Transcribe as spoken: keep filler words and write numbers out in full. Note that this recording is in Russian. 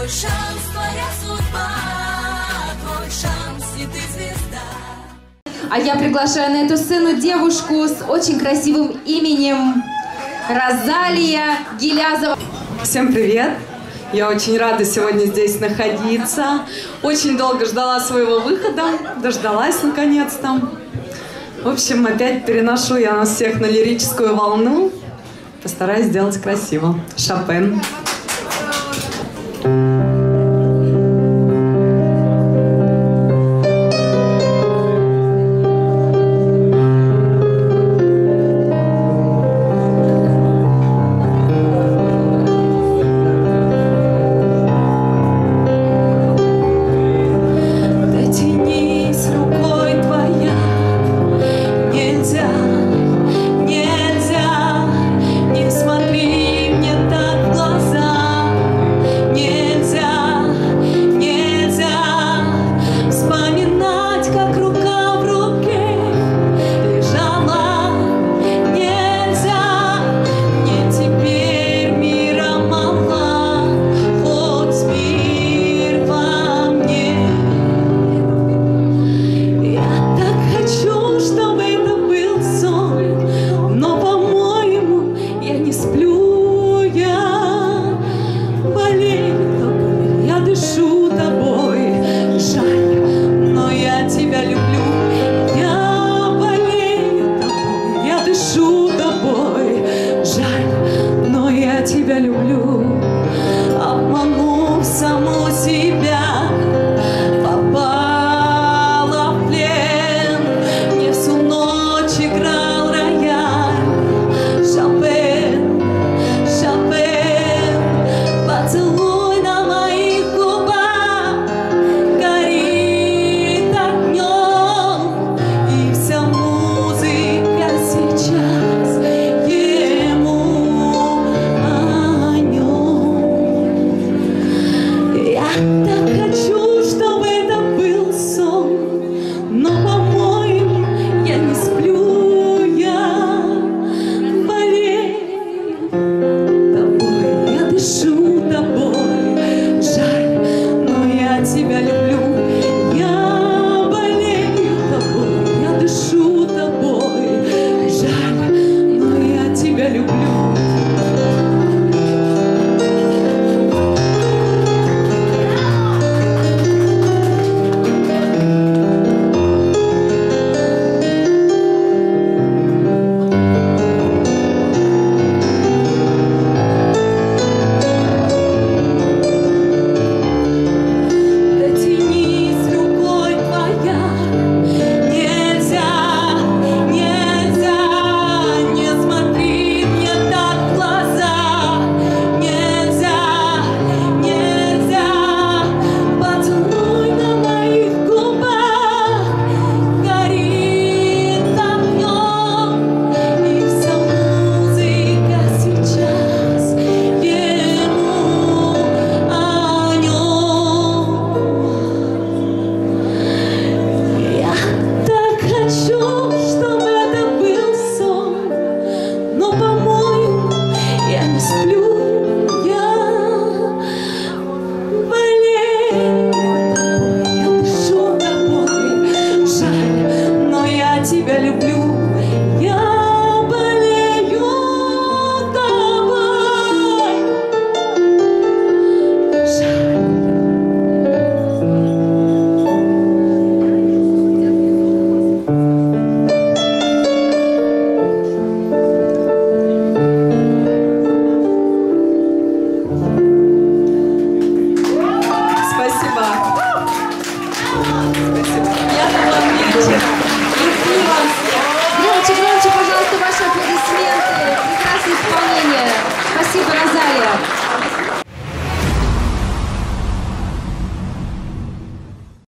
Твой шанс, твоя судьба, твой шанс, и ты звезда. А я приглашаю на эту сцену девушку с очень красивым именем Розалия Гилязова. Всем привет! Я очень рада сегодня здесь находиться. Очень долго ждала своего выхода, дождалась наконец-то. В общем, опять переношу я нас всех на лирическую волну. Постараюсь сделать красиво. Шопен. Тебя люблю, обманув саму себя, попала в плен, мне всю ночь играл рояль. Шопен, Шопен, поцелуй на моих губах горит огнем, и вся музыка сейчас ему. Так хочу, чтобы это был сон, но, по-моему, я не сплю, я болею тобой, я дышу тобой, жаль, но я тебя люблю, я болею тобой, я дышу тобой, жаль, но я тебя люблю. Тебя люблю, я болею тобой. Жаль. Спасибо. Спасибо. Я вам вечер.